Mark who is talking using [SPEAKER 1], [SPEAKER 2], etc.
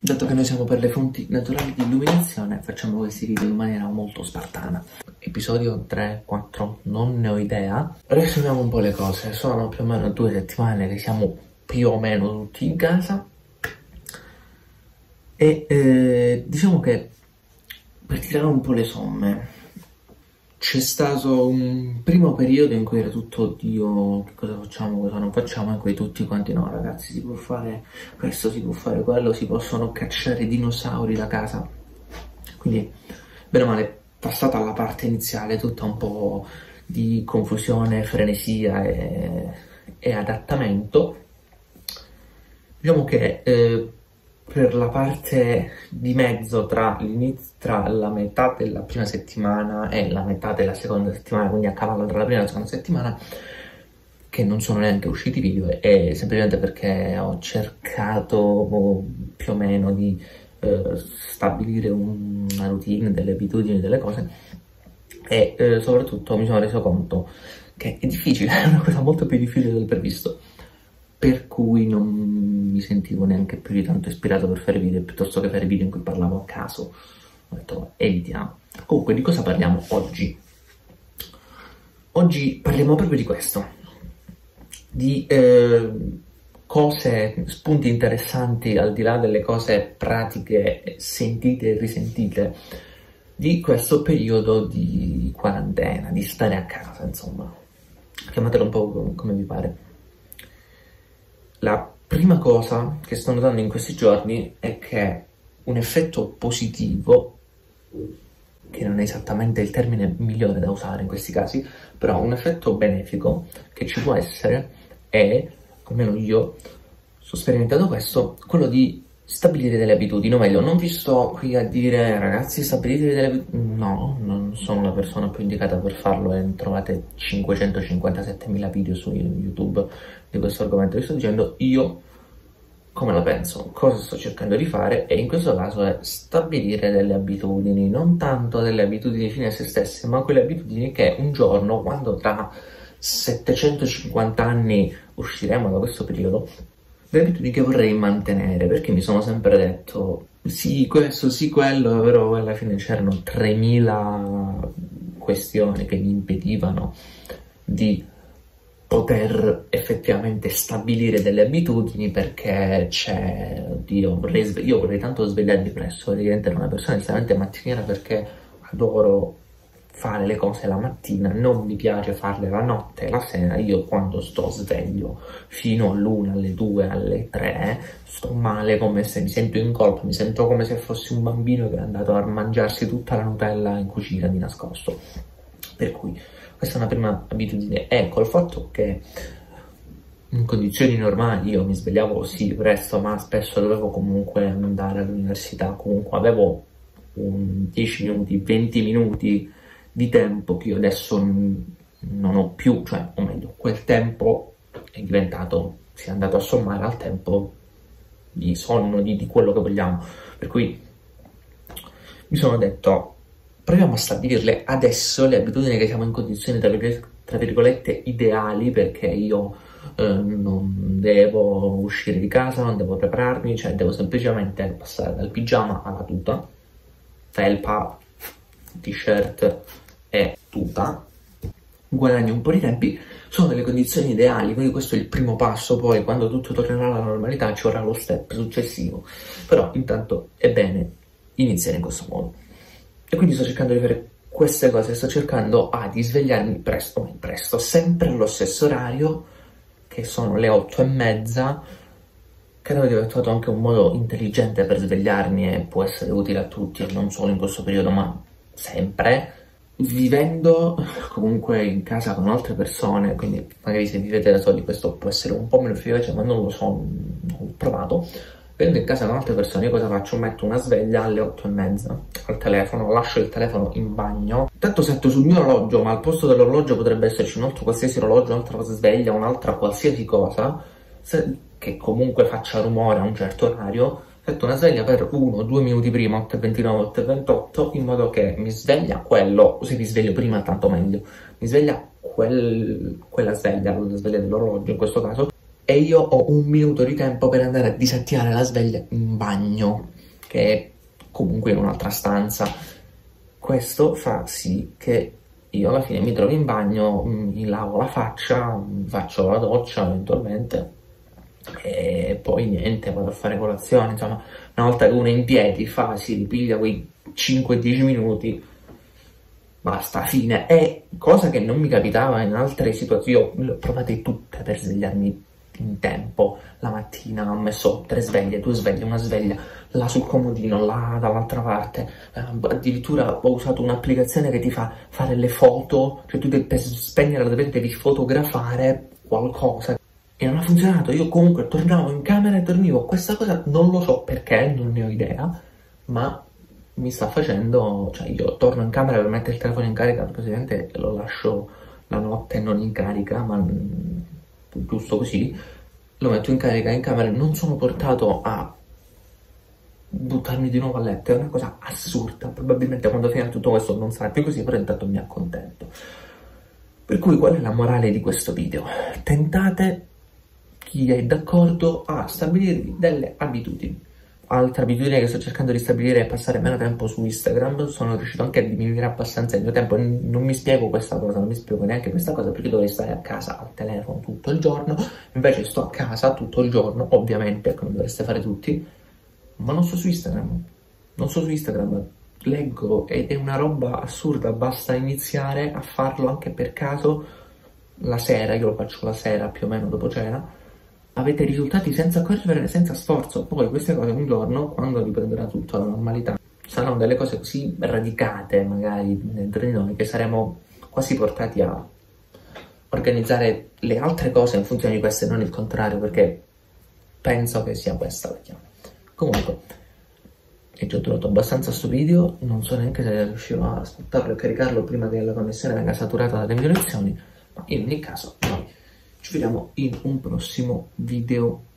[SPEAKER 1] Dato che noi siamo per le fonti naturali di illuminazione, facciamo questi video in maniera molto spartana. Episodio 3, 4, non ne ho idea. Riassumiamo un po' le cose. Sono più o meno 2 settimane che siamo più o meno tutti in casa. E diciamo che, per tirare un po' le somme, c'è stato un primo periodo in cui era tutto oddio, che cosa facciamo, cosa non facciamo, in cui tutti quanti no ragazzi, si può fare questo, si può fare quello, si possono cacciare dinosauri da casa. Quindi, bene o male, passata la parte iniziale, tutta un po' di confusione, frenesia e adattamento, diciamo che per la parte di mezzo tra la metà della prima settimana e la metà della seconda settimana, quindi a cavallo tra la prima e la seconda settimana, che non sono neanche usciti video, è semplicemente perché ho cercato più o meno di stabilire una routine, delle abitudini, delle cose, e soprattutto mi sono reso conto che è difficile, è una cosa molto più difficile del previsto, per cui non mi sentivo neanche più di tanto ispirato per fare video, piuttosto che fare video in cui parlavo a caso. Ho detto, evitiamo. Comunque, di cosa parliamo oggi? Oggi parliamo proprio di questo, di cose, spunti interessanti, al di là delle cose pratiche, sentite e risentite, di questo periodo di quarantena, di stare a casa, insomma. Chiamatelo un po' come vi pare. La prima cosa che sto notando in questi giorni è che un effetto positivo, che non è esattamente il termine migliore da usare in questi casi, però un effetto benefico che ci può essere è, almeno io sto sperimentando questo, quello di stabilire delle abitudini, o meglio, non vi sto qui a dire ragazzi stabilite delle abitudini, no, non sono la persona più indicata per farlo e trovate 557.000 video su YouTube di questo argomento. Vi sto dicendo io come la penso, cosa sto cercando di fare, e in questo caso è stabilire delle abitudini, non tanto delle abitudini fine a se stesse, ma quelle abitudini che un giorno, quando tra 750 anni usciremo da questo periodo, le abitudini che vorrei mantenere, perché mi sono sempre detto sì questo, sì quello, però alla fine c'erano 3000 questioni che mi impedivano di poter effettivamente stabilire delle abitudini, perché c'è, oddio, io vorrei tanto svegliarmi presto, vorrei diventare una persona estremamente mattiniera perché adoro fare le cose la mattina, non mi piace farle la notte e la sera. Io quando sto sveglio fino all'1, alle 2, alle 3 sto male, come se mi sento in colpa, mi sento come se fossi un bambino che è andato a mangiarsi tutta la Nutella in cucina di nascosto. Per cui questa è una prima abitudine. E col fatto che in condizioni normali io mi svegliavo sì presto, ma spesso dovevo comunque andare all'università, comunque avevo 10 minuti, 20 minuti di tempo che io adesso non ho più, cioè, o meglio, quel tempo è diventato, si è andato a sommare al tempo di sonno, di quello che vogliamo, per cui mi sono detto proviamo a stabilirle adesso le abitudini che siamo in condizioni tra virgolette ideali, perché io non devo uscire di casa, non devo prepararmi, cioè devo semplicemente passare dal pigiama alla tuta, felpa, t-shirt e tuta, guadagni un po' di tempi, sono delle condizioni ideali, quindi questo è il primo passo. Poi quando tutto tornerà alla normalità ci vorrà lo step successivo, però intanto è bene iniziare in questo modo. E quindi sto cercando di fare queste cose, sto cercando di svegliarmi presto, sempre allo stesso orario, che sono le 8:30. Credo di aver trovato anche un modo intelligente per svegliarmi e può essere utile a tutti, non solo in questo periodo, ma sempre. Vivendo comunque in casa con altre persone, quindi magari se vivete da soli questo può essere un po' meno efficace, ma non lo so, non ho provato. Vivendo in casa con altre persone, io cosa faccio? Metto una sveglia alle 8:30 al telefono, lascio il telefono in bagno, tanto setto sul mio orologio, ma al posto dell'orologio potrebbe esserci un altro qualsiasi orologio, un'altra sveglia, un'altra qualsiasi cosa che comunque faccia rumore a un certo orario. Setto una sveglia per 1-2 minuti prima, 8:29, 8:28, in modo che mi sveglia quello, se mi sveglio prima tanto meglio, mi sveglia quella sveglia, la sveglia dell'orologio in questo caso, e io ho 1 minuto di tempo per andare a disattivare la sveglia in bagno, che è comunque in un'altra stanza. Questo fa sì che io alla fine mi trovo in bagno, mi lavo la faccia, faccio la doccia eventualmente e poi niente, vado a fare colazione. Insomma, una volta che uno è in piedi si ripiglia quei 5-10 minuti, basta, fine. È cosa che non mi capitava in altre situazioni. Io le ho provate tutte per svegliarmi in tempo. La mattina ho messo 3 sveglie, 2 sveglie, una sveglia là sul comodino, là dall'altra parte. Addirittura ho usato un'applicazione che ti fa fare le foto, cioè tu per spegnere la sveglia devi fotografare qualcosa. E non ha funzionato. Io comunque tornavo in camera e dormivo. Questa cosa non lo so perché, non ne ho idea, ma mi sta facendo, cioè io torno in camera per mettere il telefono in carica, praticamente lo lascio la notte non in carica, ma giusto così, lo metto in carica in camera e non sono portato a buttarmi di nuovo a letto. È una cosa assurda. Probabilmente quando finirà tutto questo non sarà più così, però intanto mi accontento. Per cui qual è la morale di questo video? Tentate, chi è d'accordo, a stabilirvi delle abitudini. Altra abitudine che sto cercando di stabilire è passare meno tempo su Instagram. Sono riuscito anche a diminuire abbastanza il mio tempo. Non mi spiego questa cosa, non mi spiego neanche questa cosa, perché dovrei stare a casa al telefono tutto il giorno. Invece sto a casa tutto il giorno, ovviamente, come dovreste fare tutti, ma non sto su Instagram. Non sto su Instagram, leggo ed è una roba assurda. Basta iniziare a farlo anche per caso la sera. Io lo faccio la sera più o meno dopo cena. Avete risultati senza correre, senza sforzo. Poi queste cose un giorno, quando riprenderà tutto alla normalità, saranno delle cose così radicate magari dentro di noi che saremo quasi portati a organizzare le altre cose in funzione di queste, non il contrario, perché penso che sia questa la chiave. Comunque, è già durato abbastanza sto video, non so neanche se riuscirò a sfruttarlo e caricarlo prima che la connessione venga saturata dalle mie lezioni, ma in ogni caso noi ci vediamo in un prossimo video.